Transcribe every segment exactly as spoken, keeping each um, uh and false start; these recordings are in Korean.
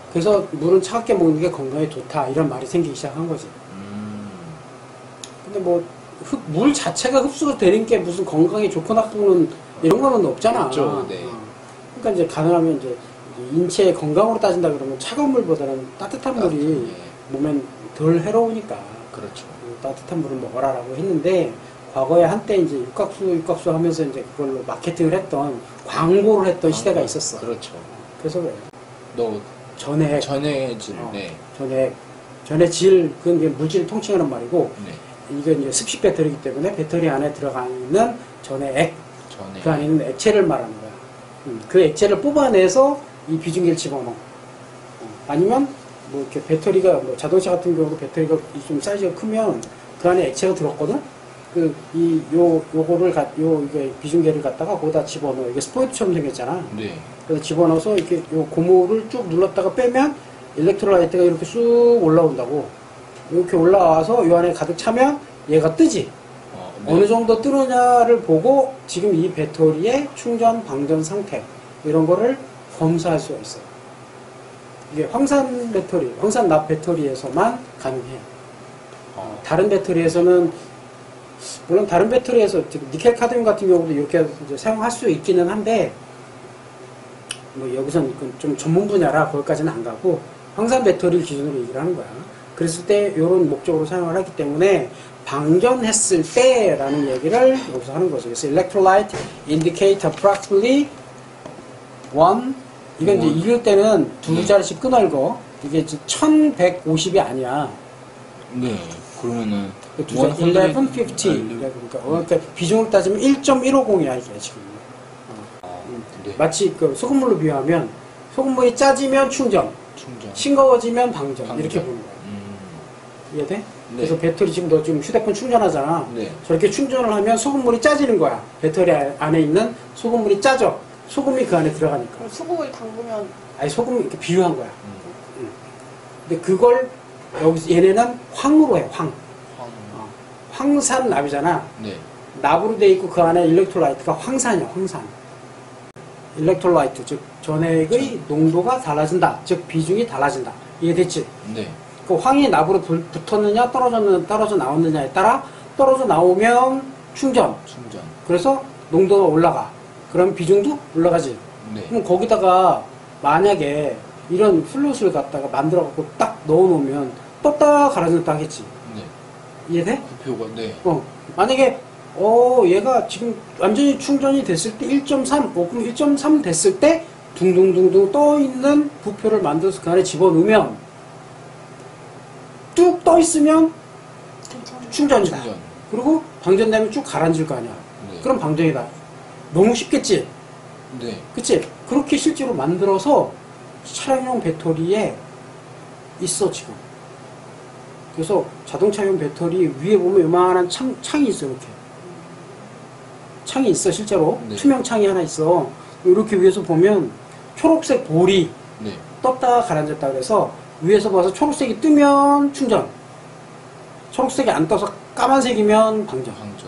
그래서 물은 차갑게 먹는 게 건강에 좋다 이런 말이 생기기 시작한 거지. 음. 근데 뭐 흡, 물 자체가 흡수가 되는 게 무슨 건강에 좋고 나쁘고는 이런 거는 없잖아. 없죠, 네. 어. 그러니까 이제 가능하면 이제 인체의 건강으로 따진다 그러면 차가운 물보다는 따뜻한 물이 따뜻한, 예. 몸엔 덜 해로우니까 그렇죠. 따뜻한 물을 먹어라라고 했는데, 과거에 한때 이제 육각수 육각수 하면서 이제 그걸로 마케팅을 했던, 광고를 했던 시대가 있었어. 그렇죠. 그래서 그래. 너 전액 전해질 어, 네. 전액 전액 질, 그건 이제 물질을 통칭하는 말이고, 네. 이건 이제 습식 배터리이기 때문에 배터리 안에 들어가 있는 전액 액, 전해. 그 안에 있는 액체를 말하는 거야. 음, 그 액체를 뽑아내서 이 비중계를 집어넣어. 어, 아니면 뭐 이렇게 배터리가, 뭐 자동차 같은 경우도 배터리가 좀 사이즈가 크면 그 안에 액체가 들었거든. 그 이 요 요거를 가, 요 이게 비중계를 갖다가 거기다 집어넣어. 이게 스포이트처럼 생겼잖아. 네. 그래서 집어넣어서 이렇게 요 고무를 쭉 눌렀다가 빼면 일렉트로라이트가 이렇게 쑥 올라온다고. 이렇게 올라와서 요 안에 가득 차면 얘가 뜨지. 어, 네. 어느 정도 뜨느냐를 보고 지금 이 배터리의 충전 방전 상태 이런 거를 검사할 수가 있어요. 이게 황산 배터리, 황산 납 배터리에서만 가능해요. 어. 다른 배터리에서는, 물론 다른 배터리에서 니켈 카드뮴 같은 경우도 이렇게 이제 사용할 수 있기는 한데, 뭐 여기서는 좀 전문 분야라 거기까지는 안 가고 황산 배터리를 기준으로 얘기를 하는 거야. 그랬을 때 이런 목적으로 사용을 하기 때문에 방전했을 때라는 얘기를 여기서 하는 거죠. 그래서 electrolyte indicate approximately one, 이건 이제 읽을 때는 두 자리씩 끊어 읽어. 이게 이제 천백오십이 아니야. 네. 그러면은 두 자리, 일백오십. 그러니까, 어, 그러니까 비중을 따지면 일 점 일오공이야 이게 지금. 아, 네. 마치 그 소금물로 비유하면, 소금물이 짜지면 충전, 충전. 싱거워지면 방전, 방전. 이렇게 보는 거야. 음. 이해돼? 네. 그래서 배터리 지금 너 지금 휴대폰 충전하잖아. 네. 저렇게 충전을 하면 소금물이 짜지는 거야. 배터리 안에 있는 소금물이 짜져. 소금이 그 안에 들어가니까. 그럼 수국을 담그면 아니, 소금 이렇게 비유한 거야. 음. 응. 근데 그걸 여기서 얘네는 황으로 해. 황. 황. 어. 황산납이잖아. 네. 납으로 돼 있고 그 안에 일렉트로라이트가 황산이야. 황산. 일렉트로라이트, 즉 전액의 농도가 달라진다. 즉 비중이 달라진다. 이해됐지? 네. 그 황이 납으로 불, 붙었느냐 떨어졌느냐 떨어져 나왔느냐에 따라, 떨어져 나오면 충전. 충전. 그래서 농도가 올라가. 그럼 비중도 올라가지. 네. 그럼 거기다가 만약에 이런 플룻을 갖다가 만들어 갖고 딱 넣어 놓으면 떴다 가라앉았다 하겠지. 네. 이해돼? 부표가 네. 어. 만약에 어 얘가 지금 완전히 충전이 됐을 때 일 점 삼, 어, 그럼 일 점 삼 됐을 때 둥둥둥둥 떠 있는 부표를 만들어서 그 안에 집어넣으면 뚝 떠 있으면 괜찮아요. 충전이다. 충전. 그리고 방전되면 쭉 가라앉을 거 아니야. 네. 그럼 방전이다. 너무 쉽겠지? 네. 그치? 그렇게 실제로 만들어서 차량용 배터리에 있어 지금. 그래서 자동차용 배터리 위에 보면 요만한 창, 창이 있어. 이렇게 창이 있어 실제로. 네. 투명 창이 하나 있어. 이렇게 위에서 보면 초록색 볼이 네. 떴다 가라앉았다 그래서 위에서 봐서 초록색이 뜨면 충전, 초록색이 안 떠서 까만색이면 방전. 방전.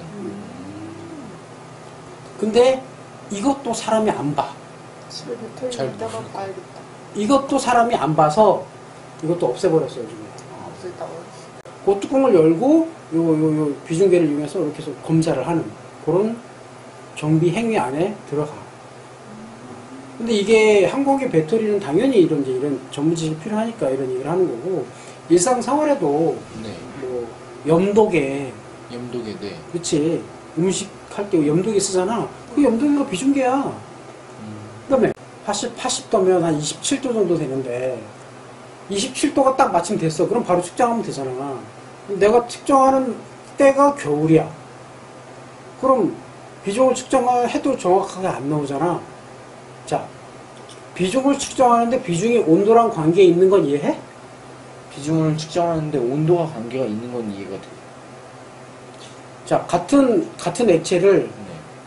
근데 이것도 사람이 안 봐. 집에 배터리 잘 있다가 모르겠다. 봐야겠다. 이것도 사람이 안 봐서 이것도 없애버렸어요 지금. 아, 없었다고. 그 뚜껑을 열고 요 요 요 비중계를 이용해서 이렇게 해서 검사를 하는 그런 정비 행위 안에 들어가. 근데 이게 한국의 배터리는 당연히 이런 이제 이런 전문 지식이 필요하니까 이런 얘기를 하는 거고, 일상생활에도 네. 뭐 염도계, 염도계. 네. 그렇지, 음식 할 때 염도계 쓰잖아. 그 염도계가 비중계야. 음. 그다음에 팔십, 팔십 도면 한 이십칠 도 정도 되는데 이십칠 도가 딱 마침 됐어. 그럼 바로 측정하면 되잖아. 내가 측정하는 때가 겨울이야. 그럼 비중을 측정해도 정확하게 안 나오잖아. 자, 비중을 측정하는데 비중이 온도랑 관계에 있는 건 이해해? 비중을 측정하는데 온도가 관계가 있는 건 이해가 돼요. 자, 같은 같은 액체를 네.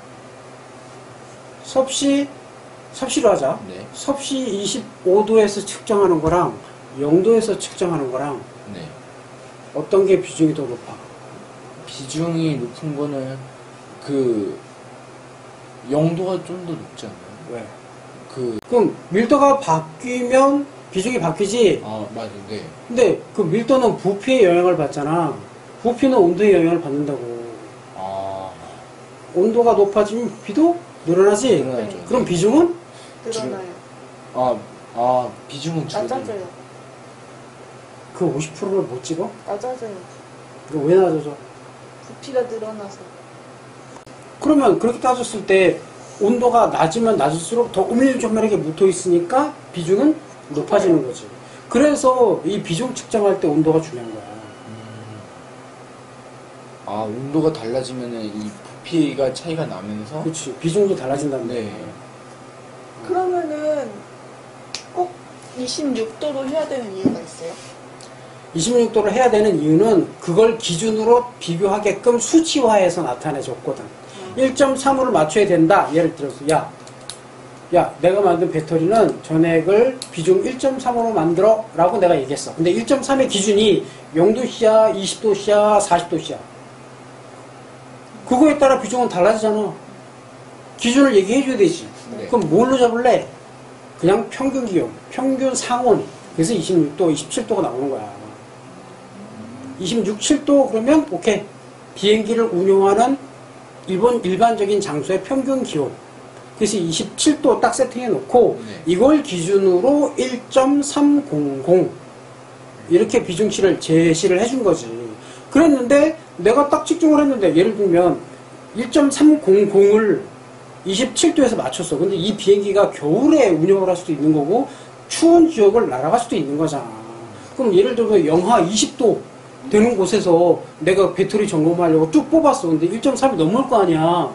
섭씨 섭씨로 하자. 네. 섭씨 이십오 도에서 측정하는 거랑 영 도에서 측정하는 거랑 네. 어떤 게 비중이 더 높아? 비중이 높은 거는 그 영도가 좀 더 높지 않나요? 왜? 그 그럼 밀도가 바뀌면 비중이 바뀌지. 아, 맞아요. 네. 근데 그 밀도는 부피의 영향을 받잖아. 부피는 온도의 영향을 받는다고. 아, 온도가 높아지면 비도 늘어나지. 늘어나죠. 그럼 비중은 늘어나요. 아, 아, 비중은 줄어들어요. 낮아져요. 그 오십 퍼센트를 못 찍어? 낮아져요. 이거 왜 낮아져? 부피가 늘어나서. 그러면 그렇게 따졌을 때 온도가 낮으면 낮을수록 더 오밀조밀하게 묻어 있으니까 비중은 높아지는 거지. 그래서 이 비중 측정할 때 온도가 중요한 거야. 아, 온도가 달라지면은 이 부피가 차이가 나면서 그렇지. 비중도 달라진다는 네. 거야. 그러면은 꼭 이십육 도로 해야 되는 이유가 있어요? 이십육 도를 해야 되는 이유는 그걸 기준으로 비교하게끔 수치화해서 나타내줬거든. 일 점 삼오를 맞춰야 된다. 예를 들어서 야, 야 내가 만든 배터리는 전액을 비중 일 점 삼오로 만들어 라고 내가 얘기했어. 근데 일 점 삼의 기준이 영 도씨야, 이십 도씨야, 사십 도씨야. 그거에 따라 비중은 달라지잖아. 기준을 얘기해줘야 되지. 네. 그럼 뭘로 잡을래? 그냥 평균 기온, 평균 상온. 그래서 이십육 도, 이십칠 도가 나오는 거야. 이십육, 칠 도 그러면 오케이. 비행기를 운용하는 일본 일반적인 장소의 평균 기온. 그래서 이십칠 도 딱 세팅해 놓고 네. 이걸 기준으로 일 점 삼공공 이렇게 비중치를 제시를 해준 거지. 그랬는데 내가 딱 측정을 했는데 예를 들면 일 점 삼공공을 이십칠 도에서 맞췄어. 근데 이 비행기가 겨울에 운영을 할 수도 있는 거고 추운 지역을 날아갈 수도 있는 거잖아. 그럼 예를 들어서 영하 이십 도 되는 곳에서 내가 배터리 점검하려고 쭉 뽑았어. 근데 일 점 삼이 넘을 거 아니야.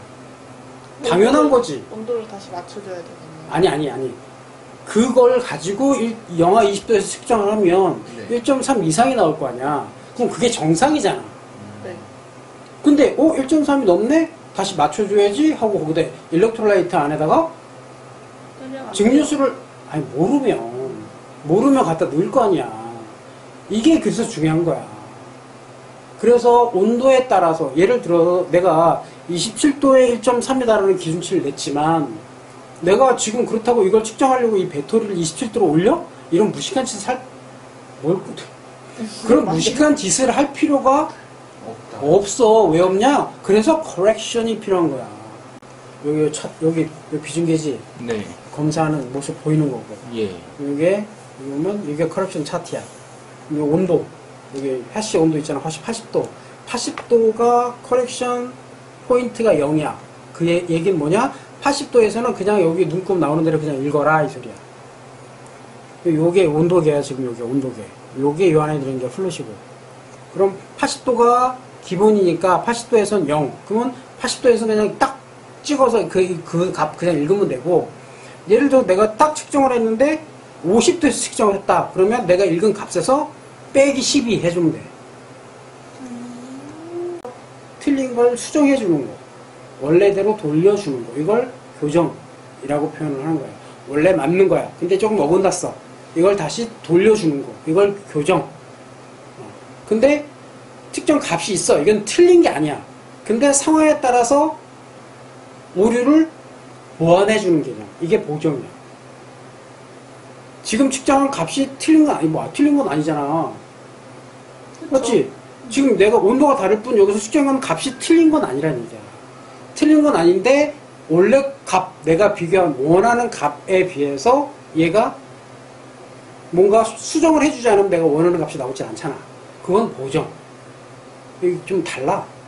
당연한 거지. 온도를 다시 맞춰줘야 되겠네요. 아니 아니 아니. 그걸 가지고 일- 영하 이십 도에서 측정을 하면 네. 일 점 삼 이상이 나올 거 아니야. 그럼 그게 정상이잖아. 네. 근데 어 일 점 삼이 넘네? 다시 맞춰줘야지 하고 거기다 일렉트로라이트 안에다가 그냥 안 증류수를 아니 모르면 모르면 갖다 넣을 거 아니야. 이게 그래서 중요한 거야. 그래서 온도에 따라서 예를 들어 내가 이십칠 도에 일 점 삼이다라는 기준치를 냈지만 내가 지금 그렇다고 이걸 측정하려고 이 배터리를 이십칠 도로 올려? 이런 무식한 짓을 할 뭘, 그런 무식한 짓을 할 필요가 없다. 없어. 왜 없냐? 그래서 커렉션이 필요한 거야. 여기 첫, 여기, 여기 비중계지 네. 검사하는 모습 보이는 거고. 예. 이게, 이거면 이게 커렉션 차트야. 이 온도, 여기 해시 온도 있잖아. 해시 팔십 도. 팔십 도가 커렉션 포인트가 영이야. 그 얘- 얘기는 뭐냐? 팔십 도에서는 그냥 여기 눈곱 나오는 대로 그냥 읽어라 이 소리야. 요게 온도계야. 지금 요게 온도계. 요게 요 안에 들어있는 게 플루시고. 그럼 팔십 도가 기본이니까 팔십 도에선 영. 그러면 팔십 도에서 그냥 딱 찍어서 그, 그 값 그냥 읽으면 되고, 예를 들어 내가 딱 측정을 했는데 오십 도에서 측정을 했다. 그러면 내가 읽은 값에서 빼기 십이 해주면 돼. 틀린 걸 수정해 주는 거. 원래대로 돌려주는 거. 이걸 교정이라고 표현을 하는 거야. 원래 맞는 거야. 근데 조금 어긋났어. 이걸 다시 돌려주는 거. 이걸 교정. 어. 근데 특정 값이 있어. 이건 틀린 게 아니야. 근데 상황에 따라서 오류를 보완해 주는 개념. 이게 보정이야. 지금 측정한 값이 틀린 건 아니, 뭐, 틀린 건 아니잖아. 맞지? 지금 내가 온도가 다를 뿐 여기서 측정한 값이 틀린 건 아니라는 얘기야. 틀린 건 아닌데, 원래 값, 내가 비교한 원하는 값에 비해서 얘가 뭔가 수정을 해주지 않으면 내가 원하는 값이 나오지 않잖아. 그건 보정. 이게 좀 달라.